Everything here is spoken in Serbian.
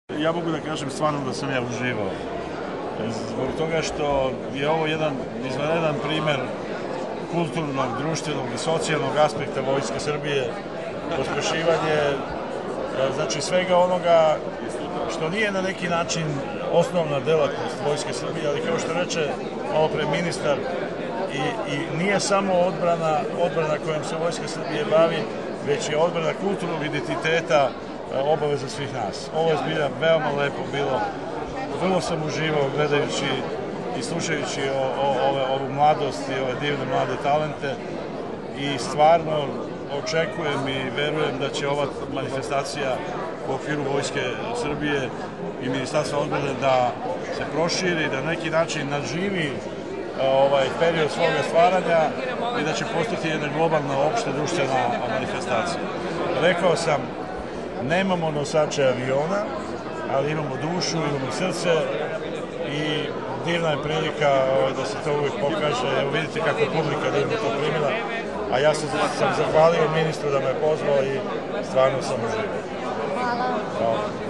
Ja mogu da kažem stvarno da sam ja uživao. Zbog toga što je ovo jedan izvanredan primer kulturnog, društvenog i socijalnog aspekta Vojske Srbije, pospešivanje znači svega onoga što nije na neki način osnovna delatnost Vojske Srbije, ali kao što reče malo pre ministar, i nije samo odbrana kojom se Vojska Srbije bavi, već je odbrana kulturnog identiteta obaveza svih nas. Ovo je zbilja veoma lepo bilo. Vrlo sam uživao gledajući i slušajući ovu mladost i ove divne mlade talente i stvarno očekujem i verujem da će ova manifestacija u okviru Vojske Srbije i Ministarstva odbrane da se proširi, da na neki način nadživi period svoga stvaranja i da će postati jedna globalna opšta društvena manifestacija. Rekao sam, nemamo nosače aviona, ali imamo dušu, imamo srce i divna je prilika da se to uvijek pokaže. Evo vidite kako je publika divno to primila, a ja sam zahvalio ministru da me pozvao i stvarno sam uživao. Hvala.